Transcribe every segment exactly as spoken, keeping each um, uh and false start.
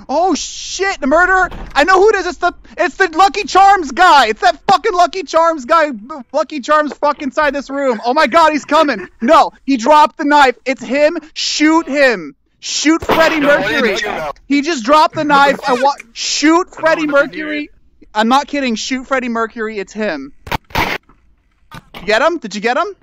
Oh shit, the murderer! I know who it is. It's the it's the Lucky Charms guy. It's that fucking Lucky Charms guy. Lucky Charms fuck inside this room. Oh my god, he's coming. No, he dropped the knife. It's him. Shoot him. Shoot Freddie No, Mercury. He just dropped the knife. I want shoot Freddie Mercury. I'm not kidding. Shoot Freddie Mercury. It's him. You get him? Did you get him?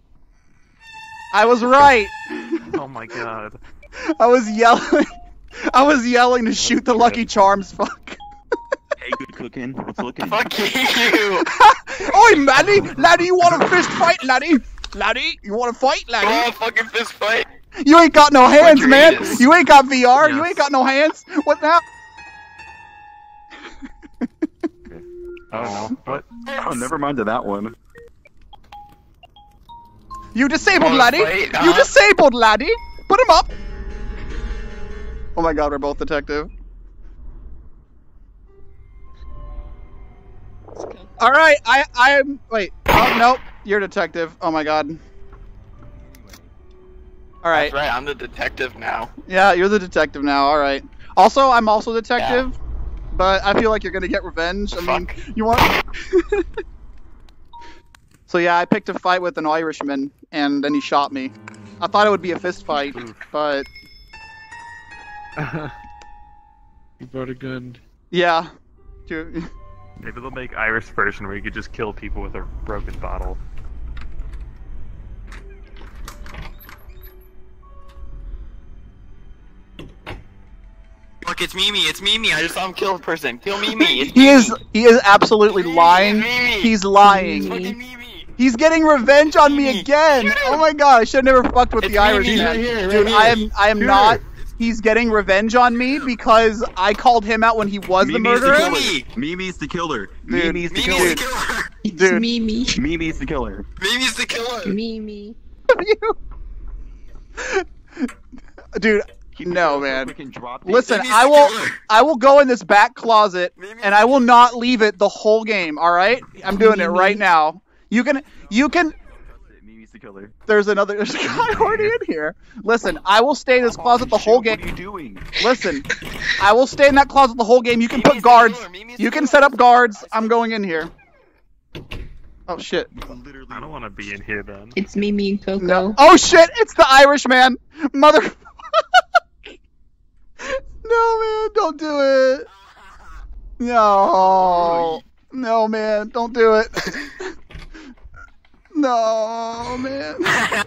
I was right. Oh my god. I was yelling. I was yelling to shoot the Lucky Charms. Fuck. Hey, good cooking. What's looking? Fuck you! Oi, laddie! Laddie, you want a fist fight, laddie? Laddie, you want to fight, laddie? Oh, fucking fist fight! You ain't got no hands, man! Rodriguez. You ain't got V R, Yes. you ain't got no hands! What now? I don't know. What? Oh, never mind to that one. You disabled, Wanna laddie! fight, You huh? disabled, laddie! Put him up! Oh my god, we're both detective. Alright, I, I'm, wait, oh, nope, you're detective. Oh my god. Alright. That's right, I'm the detective now. Yeah, you're the detective now, alright. Also, I'm also detective, but I feel like you're gonna get revenge. I mean, Fuck. you want... So yeah, I picked a fight with an Irishman, and then he shot me. I thought it would be a fist fight, but... You brought a gun. Yeah. Dude. Maybe they'll make Irish version where you could just kill people with a broken bottle. Look, it's Mimi, it's Mimi, I just saw him kill a person. Kill Mimi, it's He Mimi. is he is absolutely Mimi, lying. Mimi. He's lying. Fucking Mimi. He's getting revenge on me Mimi. again. Oh my god, I should have never fucked with It's the Mimi. Irishman. Right here, right Dude, here. I am I am Here. not. He's getting revenge on me because I called him out when he was the Mimi's murderer. Mimi. Mimi's the killer. Dude. Mimi's the Mimi's killer. the killer. It's Dude. Mimi. Mimi's the killer. Mimi's the killer. Mimi. Dude, Keep no it man. quick and drop it. Listen, Mimi's I the will killer. I will go in this back closet Mimi's and I will not leave it the whole game, alright? I'm doing it Mimi. right now. You can you can Mimi's the killer. there's another there's a guy already in here. Listen, I will stay in this closet the whole game. What are you doing? Listen, I will stay in that closet the whole game. You can Mimi's put the guards. killer, Mimi's You the can killer. set up guards. I'm going in here. Oh shit. Literally. I don't want to be in here then. It's Mimi and Koko. No. Oh shit, it's the Irishman. Mother No man, don't do it. No. No man, don't do it. No man.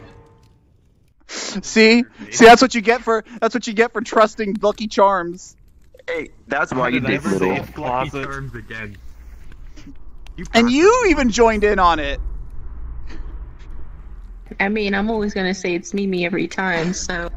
See? See that's what you get for that's what you get for trusting Lucky Charms. Hey, that's why you dick little. say closet? again. And you even joined in on it. I mean, I'm always gonna say it's Mimi every time, so.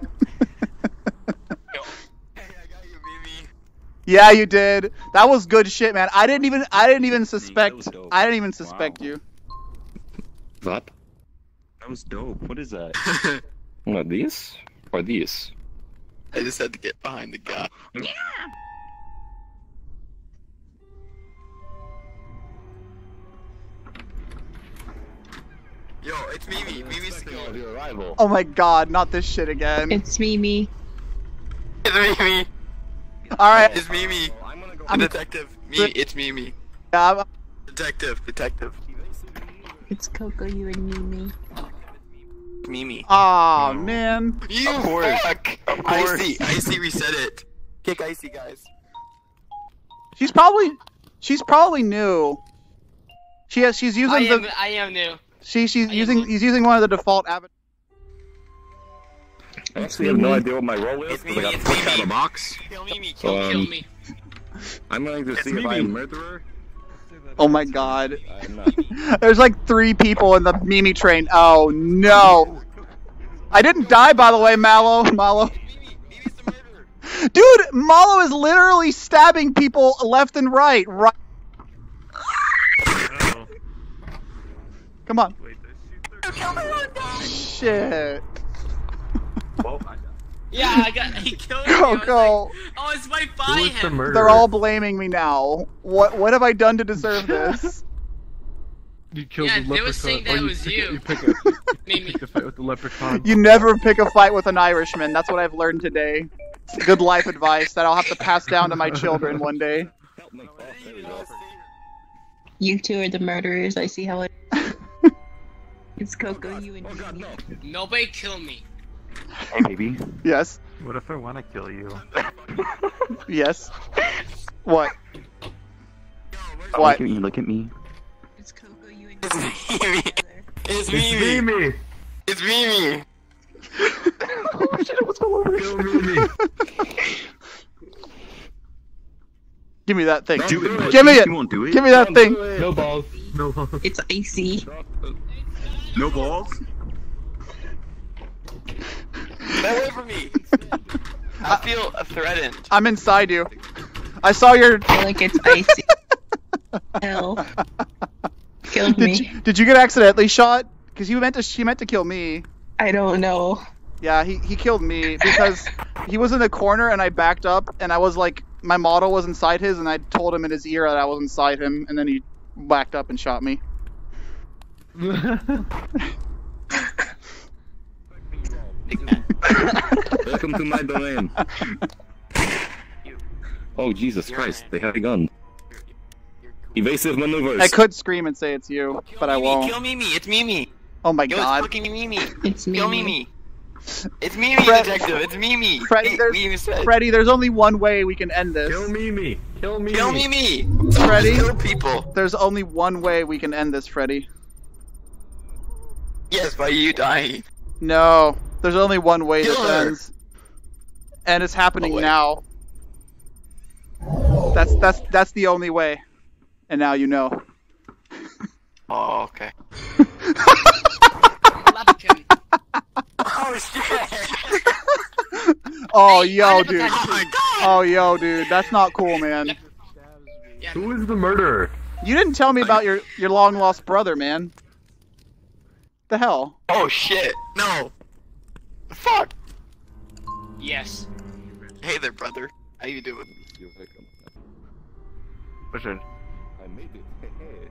Hey, I got you, Mimi. Yeah, you did. That was good shit, man. I didn't even I didn't even suspect was dope. I didn't even suspect Wow. you. What? That was dope. What is that? What, these? Or these? I just had to get behind the guy. Yo, it's Mimi. Mimi's the killer. Your arrival. Oh my god, not this shit again. It's Mimi. It's Mimi. Alright, It's Mimi. I'm gonna go. The detective. Me. It's Mimi. yeah, Detective. Detective. It's Koko, you and Mimi. Mimi. aw man. You Of course. fuck. Of course. Icy. Icy reset it. Kick Icy, guys. She's probably she's probably new. She has she's using I am, the I am new. she she's I am using new. he's using one of the default avatars. I actually have no idea what my role is It's because I got Mimi, it's pushed out of the Mimi. box. Kill Mimi. So, Kill um, Kill me. I'm going to It's see if Mimi. I'm a murderer. Oh my god. I'm not. There's like three people in the Mimi train. Oh no. I didn't die by the way, Mallow. Mallow. Mimi. Mimi's the murderer. Dude, Mallow is literally stabbing people left and right. Right. Oh, Come on. wait, there's shoot Shit. Well, Yeah, I got. He killed me. I was Koko. like, oh, it's right who by was the him. murderer? They're all blaming me now. What what have I done to deserve this? You killed Yeah, the they were leprechaun. saying or that you was pick you. A, you pick a, you Mimi. pick a fight with the leprechaun. You never pick a fight with an Irishman. That's what I've learned today. Good life advice that I'll have to pass down to my children one day. Help me. Oh, there we go. You two are the murderers. I see how it. It's Koko, you and Oh god, me. no. Nobody kill me. Hey, baby. Yes. What if I want to kill you? Yes. What? Look What? at me, look at me. It's Koko, you and It's me. Mimi. It's Mimi. Mimi! It's Mimi. Oh shit, it was all over. Kill Mimi! Give me that thing. Don't Do do it. it. Give me it. You won't do it. Give me that thing. No balls. No balls. It's icy. No balls. Get away from me. I feel threatened. I'm inside you. I saw your. I feel like it's icy. Hell. Killed Did me. you, did you get accidentally shot? Because you meant to. She meant to kill me. I don't know. Yeah, he he killed me because he was in the corner and I backed up and I was like, my model was inside his and I told him in his ear that I was inside him and then he backed up and shot me. Welcome to my domain. Oh Jesus You're Christ, man. they have a gun. Evasive maneuvers. I could scream and say it's you, but I Mimi, won't. Kill Mimi. It's Mimi. Oh my Yo, it's god. fucking Mimi. It's me. Kill Mimi. It's Mimi, Fred- detective. It's Mimi. Freddy, Hey, there's- we even said. Freddy, there's only one way we can end this. Kill Mimi! Kill Mimi! Kill Mimi. Freddy? Kill people. There's only one way we can end this, Freddy. Yes, by you dying. No, there's only one way Kill this her. ends. And it's happening Oh, wait. now. That's that's that's the only way. And now you know. Oh, okay. Love him. Oh shit. Oh yo, dude. Oh my god. Oh yo, dude. That's not cool, man. Yeah. Who is the murderer? You didn't tell me about your your long lost brother, man. The hell? Oh shit. No. Fuck. Yes. Hey there, brother. How you doing? You're welcome. What's it? I made it. Hey,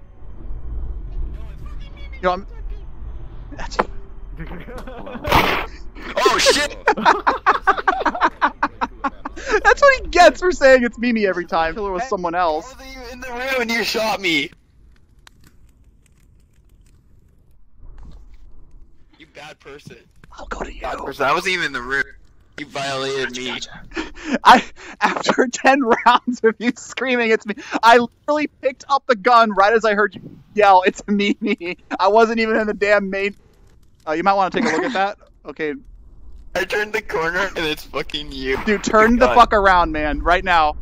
Yo, I'm... Oh shit. That's what he gets for saying it's Mimi every time. Killer was someone I else. wasn't even in the room and you shot me. You bad person. I'll go to you. Bad person. I wasn't even in the room. You violated me. I, after ten rounds of you screaming, it's me. I literally picked up the gun right as I heard you yell, "It's Mimi." I wasn't even in the damn main. Uh, you might want to take a look at that. Okay, I turned the corner and it's fucking you. dude, turn the God. fuck around, man, right now.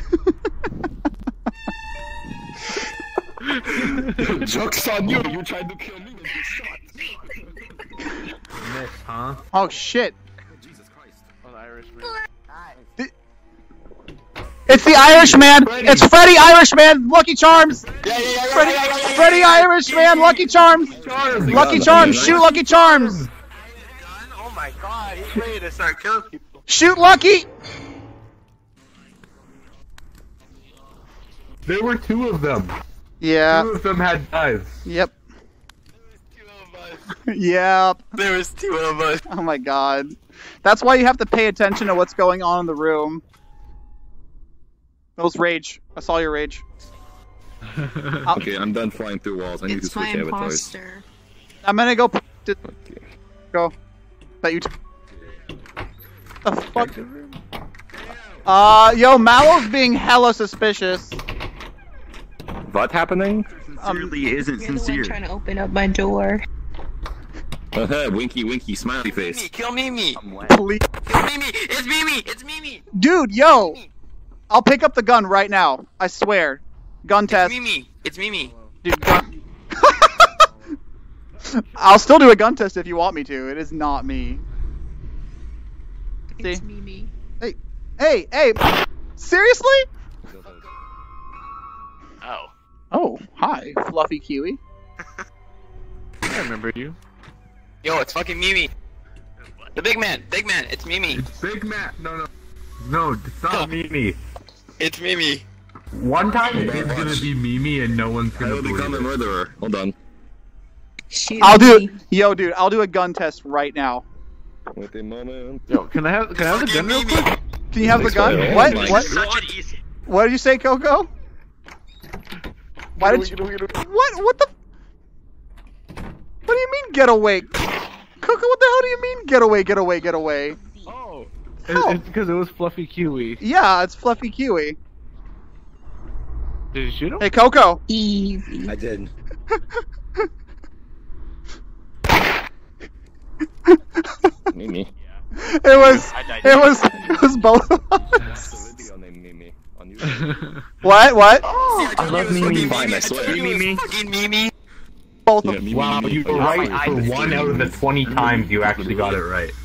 joke's on you! You tried to kill me and you shot! Miss, huh? Oh shit! Jesus Christ. Oh, the Irishman. It's the Irishman. It's Freddy Irishman. Lucky Charms. Yeah, yeah, yeah, yeah, Freddy, yeah, yeah, yeah, yeah. Freddy Irishman. Lucky Charms. Lucky Charms. Shoot Lucky Charms. Oh my god, he's ready to start killing people. Shoot Lucky. There were two of them. Yeah. Two of them had knives. Yep. Two of us. Yep. There was two of us. Oh my god. That's why you have to pay attention to what's going on in the room. That was rage. I saw your rage. Okay, I'm done flying through walls. I need to It's my switch avatars. imposter. I'm gonna go. P- to- Okay. go. That you. T- the fuck. Uh, yo, Mallow's being hella suspicious. What happening? Sincerely isn't You're the one sincere. trying to open up my door. Uh-huh, winky winky smiley Mimi, face. kill Mimi. I'm wet. Please. Kill Mimi. It's Mimi. It's Mimi. Dude, yo. I'll pick up the gun right now. I swear. Gun It's test. Mimi. It's Mimi. Dude, gun. I'll still do a gun test if you want me to. It is not me. It's See? Mimi. Hey, hey, hey. Seriously? Oh. Oh, hi, Fluffy Kiwi. I remember you. Yo, it's fucking Mimi. The big man. Big man. It's Mimi. It's Big Matt. No, no. No, it's not Mimi. It's Mimi. One time it's gonna be Mimi and no one's I gonna will become a believe it. murderer. Hold on. Shoot I'll do me. it. Yo, dude, I'll do a gun test right now. Wait a moment. Yo, can I have can I have the Fucking gun real Mimi. quick? Can you have the Thanks gun? for that. What? Oh my What? Such an easy. What did you say, Coco? Why did you? What? What the? What do you mean get away? Coco, what the hell do you mean get away? Get away? Get away? Oh, Oh. it's because it was Fluffy Kiwi. Yeah, it's Fluffy Kiwi. Did you shoot him? Hey, Coco. Easy. I did. Mimi. It was. I died. It was. It was both of us. That's the video named Mimi on YouTube. What? What? I love Mimi. Fine, I swear. Mimi. Fucking Mimi. Both of Yeah, Mimi, Wow, Mimi. you were right for one out of the twenty times you actually got it right.